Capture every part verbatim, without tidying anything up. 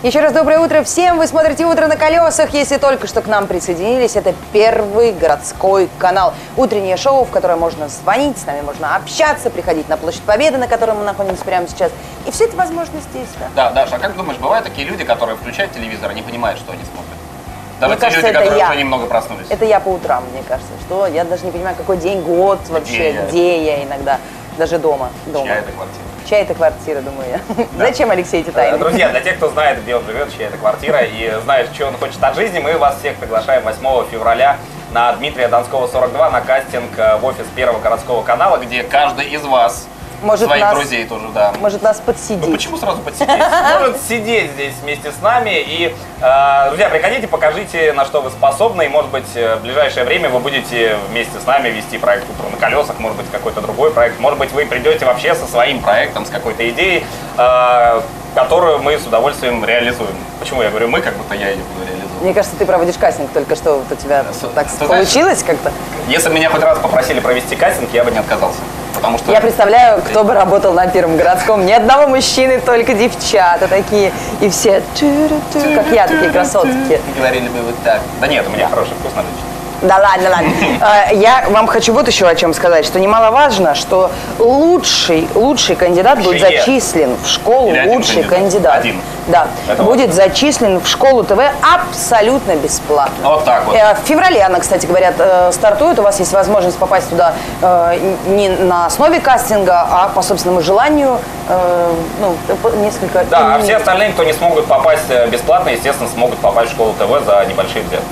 Еще раз доброе утро всем. Вы смотрите «Утро на колесах». Если только что к нам присоединились, это Первый городской канал. Утреннее шоу, в которое можно звонить, с нами можно общаться, приходить на Площадь Победы, на которой мы находимся прямо сейчас. И все это возможно здесь, да? Да, Даша, а как думаешь, бывают такие люди, которые включают телевизор и не понимают, что они смотрят? Даже Мне те кажется, люди, которые я. уже немного проснулись. Это я по утрам, мне кажется, что я даже не понимаю, какой день, год вообще, я? где я иногда, даже дома. дома. Чья это квартира? Чья это квартира, думаю я. Да. Зачем, Алексей, эти тайны? Друзья, для тех, кто знает, где он живет, чья это квартира и знает, что он хочет от жизни, мы вас всех приглашаем восьмого февраля на Дмитрия Донского, сорок два, на кастинг в офис Первого городского канала, где Где каждый из вас, Может, своих нас- друзей тоже, да. Может нас подсидеть? Ну почему сразу подсидеть? может сидеть здесь вместе с нами. И, э, друзья, приходите, покажите, на что вы способны. И, может быть, в ближайшее время вы будете вместе с нами вести проект «Утро на колесах», может быть, какой-то другой проект. Может быть, вы придете вообще со своим проектом, с какой-то идеей, э, которую мы с удовольствием реализуем. Почему я говорю «мы», как будто я ее буду реализовать? Мне кажется, ты проводишь кастинг только что, вот у тебя С- так ты знаешь- получилось как-то. Если бы меня хоть раз попросили провести кастинг, я бы не отказался. Потому что... Я представляю, кто бы работал на Первом городском. Ни одного мужчины, только девчата такие. И все, тю-ру-тю, как я, такие красотки. Говорили бы вот так. Да нет, у меня хороший вкус на лично. Да ладно, ладно. А, Я вам хочу вот еще о чем сказать, что немаловажно, что лучший, лучший кандидат будет Лучший. зачислен в школу, Или один лучший кандидат. кандидат. Один. Да, Это будет вот. зачислен в школу ТВ абсолютно бесплатно. Вот так вот. Э, В феврале она, кстати, говорят, э, стартует. У вас есть возможность попасть туда э, не на основе кастинга, а по собственному желанию. э, Ну, по- несколько... Да, а именитых. все остальные, кто не смогут попасть э, бесплатно, естественно, смогут попасть в школу ТВ за небольшие взятки.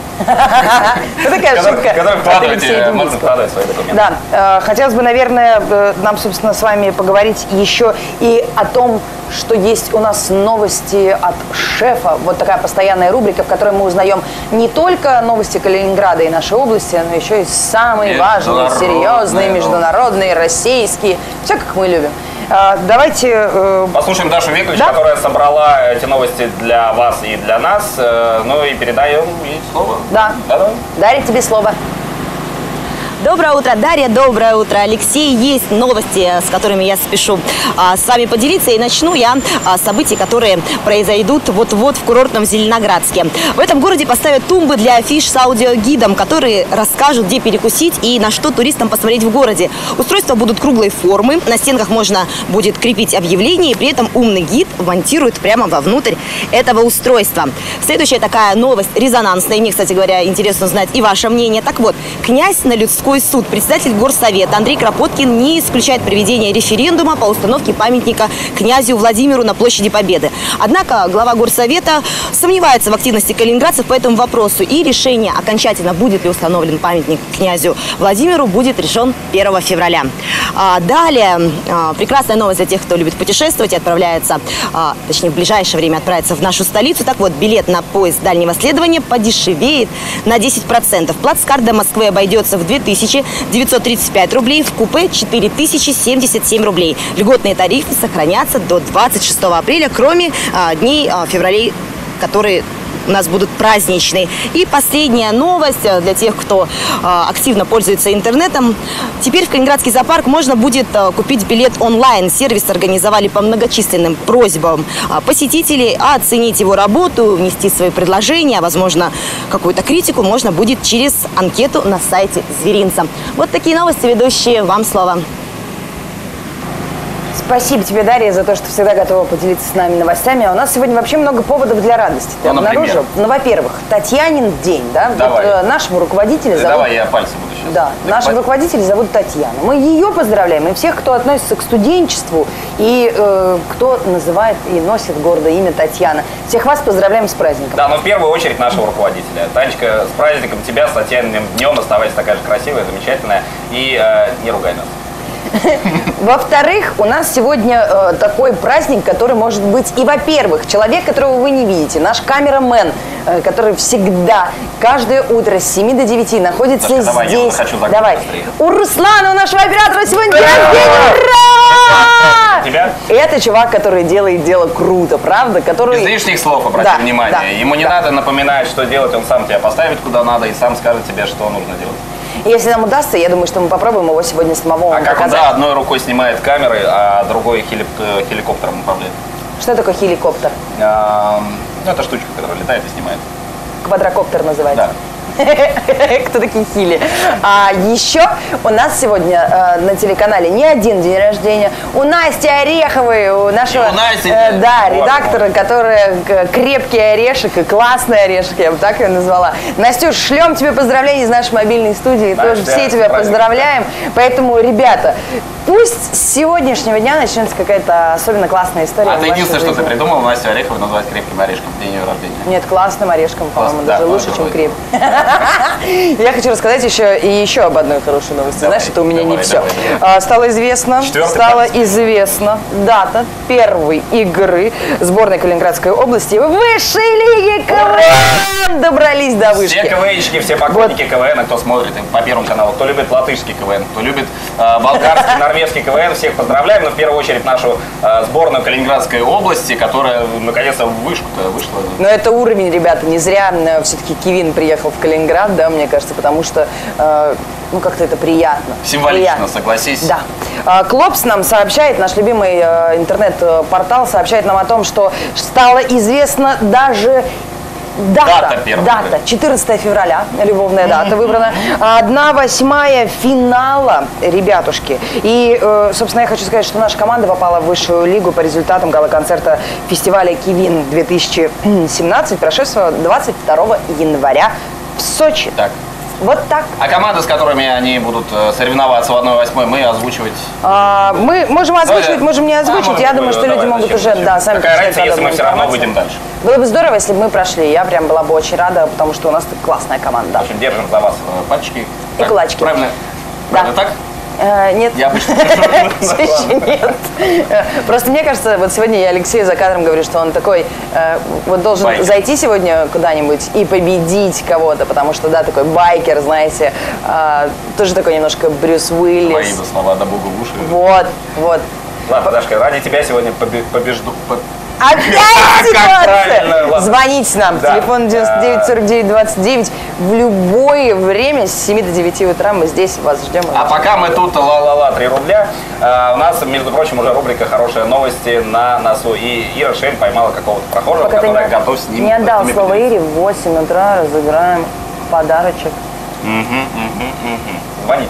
Вот такая Которые- шутка. которые от вкладывать, Алексея э, можно Демидского. вкладывать свои документы. Да, э, хотелось бы, наверное, э, нам, собственно, с вами поговорить еще и о том, что есть у нас новости от шефа. Вот такая постоянная рубрика, в которой мы узнаем не только новости Калининграда и нашей области, но еще и самые важные, Международные серьезные, новости. международные, российские. Все, как мы любим. Э, Давайте... э, Послушаем Дашу Викович, Да? которая собрала эти новости для вас и для нас. э, Ну и передаем ей слово. Да. Да-да. Дарья, тебе слово. Доброе утро, Дарья, доброе утро, Алексей. Есть новости, с которыми я спешу а, с вами поделиться. И начну я а, с событий, которые произойдут вот-вот в курортном Зеленоградске. В этом городе поставят тумбы для афиш с аудиогидом, которые расскажут, где перекусить и на что туристам посмотреть в городе. Устройства будут круглой формы, на стенках можно будет крепить объявления, и при этом умный гид монтирует прямо вовнутрь этого устройства. Следующая такая новость резонансная, и мне, кстати говоря, интересно знать и ваше мнение. Так вот, князь на людской суд, председатель горсовета Андрей Кропоткин не исключает проведение референдума по установке памятника князю Владимиру на площади Победы. Однако глава горсовета сомневается в активности калининградцев по этому вопросу, и решение окончательно, будет ли установлен памятник князю Владимиру, будет решен первого февраля. А, далее, а, прекрасная новость для тех, кто любит путешествовать и отправляется, а, точнее в ближайшее время отправится в нашу столицу. Так вот, билет на поезд дальнего следования подешевеет на десять процентов. Плацкарт до Москвы обойдется в две тысячи девятьсот тридцать пять рублей, в купе четыре тысячи семьдесят семь рублей. Льготные тарифы сохранятся до двадцать шестого апреля, кроме а, дней а, февралей, которые у нас будут праздничные. И последняя новость а, для тех, кто а, активно пользуется интернетом. Теперь в Калининградский зоопарк можно будет а, купить билет онлайн. Сервис организовали по многочисленным просьбам а, посетителей, а оценить его работу, внести свои предложения, возможно, какую-то критику можно будет через анкету на сайте зверинца. Вот такие новости, ведущие, вам слово. Спасибо тебе, Дарья, за то, что всегда готова поделиться с нами новостями. А у нас сегодня вообще много поводов для радости. Ты Ну, например? обнаружил? Ну, во-первых, Татьянин день, да? Давай. Вот, э, нашего руководителя Ты зовут... давай, я пальцы буду сейчас. Да, Так, нашего паль- руководителя зовут Татьяна. Мы ее поздравляем, и всех, кто относится к студенчеству и э, кто называет и носит гордое имя Татьяна. Всех вас поздравляем с праздником. Да, но в первую очередь нашего руководителя. Танечка, с праздником тебя, с Татьяниным днем. Оставайся такая же красивая, замечательная. И э, не ругай нас. Во-вторых, у нас сегодня э, такой праздник, который может быть и, во-первых, человек, которого вы не видите, наш камерамен, э, который всегда, каждое утро с семи до девяти находится Сашка, давай, я здесь. уже хочу закончить Давай. быстрее. У Руслана, у нашего оператора сегодня день рождения! Ура! Тебя? Это чувак, который делает дело круто, правда? Который... Без лишних слов, обрати Да, внимание. да, Ему не да. надо напоминать, что делать, он сам тебя поставит куда надо и сам скажет тебе, что нужно делать. Если нам удастся, я думаю, что мы попробуем его сегодня самого А вам как он, показать. да, одной рукой снимает камеры, а другой хелик- э, хеликоптером управляет. Что такое хеликоптер? А, ну, это штучка, которая летает и снимает. Квадрокоптер называется. Да. Кто такие хили? А еще у нас сегодня э, на телеканале не один день рождения. У Насти Ореховой, у нашего И у Насти, э, да, вот, редактора, вот. которая к- крепкий орешек и классный орешек, я бы так ее назвала. Настюш, шлем тебе поздравления из нашей мобильной студии. Настя, Тоже все тебя праздник. поздравляем. Поэтому, ребята, пусть с сегодняшнего дня начнется какая-то особенно классная история. А в ты вашей единственное, что ты жизни. придумал, Настю Орехову назвать крепким орешком в день ее рождения. Нет, классным орешком, по-моему, Классно, даже да, лучше, тоже чем будет. крепкий. Я хочу рассказать еще и еще об одной хорошей новости. Давай, Знаешь, это у меня давай, не все. давай, А, Стало известно, Четвертый стала палец. известна дата первой игры сборной Калининградской области в высшей лиге КВН. Добрались до вышки. Все КВНщики, все поклонники КВН, кто смотрит и по Первому каналу, кто любит латышский КВН, кто любит э, болгарский, норвежский КВН, всех поздравляем. Но в первую очередь нашу э, сборную Калининградской области, которая наконец-то в вышку-то вышла. Но это уровень, ребята, не зря э, все-таки Кевин приехал в Калининград, да, мне кажется, потому что, э, ну, как-то это приятно. Символично, Приятно. согласись. Да. А, Клопс нам сообщает, наш любимый э, интернет-портал сообщает нам о том, что стало известно даже дата. Дата первая. Дата. четырнадцатое февраля, любовная дата выбрана. Одна восьмая финала, ребятушки. И, э, собственно, я хочу сказать, что наша команда попала в высшую лигу по результатам гала-концерта фестиваля Кивин две тысячи семнадцать, прошедшего двадцать второго января в Сочи. Так. Вот так. А команды, с которыми они будут э, соревноваться в одной восьмой, мы озвучивать. А, мы можем озвучивать, Давай, можем не да, озвучить. можем, Я думаю, что давай, люди могут зачем, уже, зачем? да, сами Какая почитать разница, если мы подробную все равно информацию. выйдем дальше? Было бы здорово, если бы мы прошли. Я прям была бы очень рада, потому что у нас тут классная команда. В общем, держим за вас э, пальчики. И кулачки. Правильно? Да. Правильно так? Э, нет. Я обычно Всё еще нет. Э, Просто мне кажется, вот сегодня я Алексею за кадром говорю, что он такой, э, вот должен Байкер. зайти сегодня куда-нибудь и победить кого-то, потому что, да, такой байкер, знаете, э, тоже такой немножко Брюс Мои Уиллис. бы слова да богу в уши. Вот, вот. Ладно, Дашка, ради тебя сегодня побе- побежду. по- Опять Как ситуация! правильно, ладно. Звоните нам, Да. телефон девяносто девять сорок девять двадцать девять. В любое время с семи до девяти утра мы здесь вас ждем. А пока мы тут ла-ла-ла, три рубля, э, у нас, между прочим, уже рубрика «Хорошие новости» на носу. И Ира Шень поймала какого-то прохожего, Пока ты который не, готов с ним не отдал с ними слово поделиться. Ире, в восемь утра разыграем подарочек. Мгм, мгм, мгм. Звоните.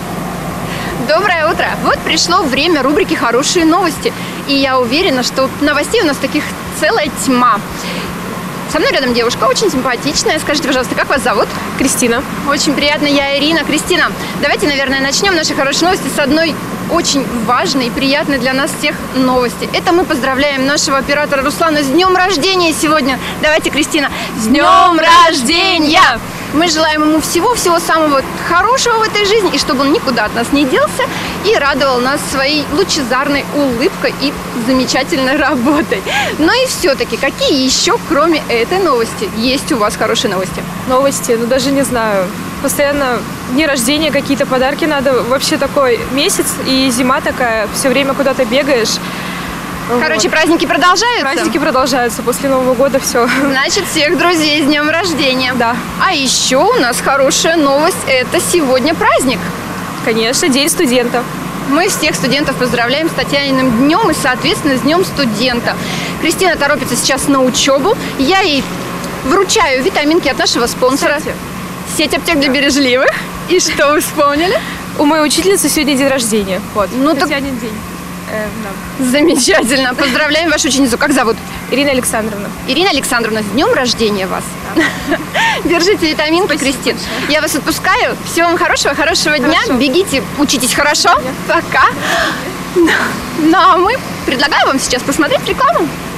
Доброе утро! Вот пришло время рубрики «Хорошие новости». И я уверена, что новостей у нас таких целая тьма. Со мной рядом девушка, очень симпатичная. Скажите, пожалуйста, как вас зовут? Кристина. Очень приятно, я Ирина. Кристина, давайте, наверное, начнем наши хорошие новости с одной очень важной и приятной для нас всех новости. Это мы поздравляем нашего оператора Руслана с днем рождения сегодня. Давайте, Кристина, с днем рождения! Мы желаем ему всего-всего самого хорошего в этой жизни, и чтобы он никуда от нас не делся и радовал нас своей лучезарной улыбкой и замечательной работой. Но и все-таки, какие еще, кроме этой новости, есть у вас хорошие новости? Новости, ну даже не знаю. Постоянно дни рождения, какие-то подарки надо. Вообще такой месяц и зима такая, все время куда-то бегаешь. Короче, Вот. праздники продолжаются? Праздники продолжаются после Нового года, все. Значит, всех друзей с днем рождения. Да. А еще у нас хорошая новость. Это сегодня праздник. Конечно, День студента. Мы всех студентов поздравляем с Татьяниным днем и, соответственно, с днем студента. Кристина торопится сейчас на учебу. Я ей вручаю витаминки от нашего спонсора. Кстати. Сеть аптек для бережливых. И что вы вспомнили? У моей учительницы сегодня день рождения. Вот. Ну так- Татьянин день. Э, да. Замечательно. Поздравляем вашу ученицу. Как зовут? Ирина Александровна. Ирина Александровна, с днем рождения вас. Держите витаминки, Кристин. Я вас отпускаю. Всего вам хорошего, хорошего дня. Хорошо. Бегите, учитесь хорошо. Пока. Ну а мы предлагаем вам сейчас посмотреть рекламу.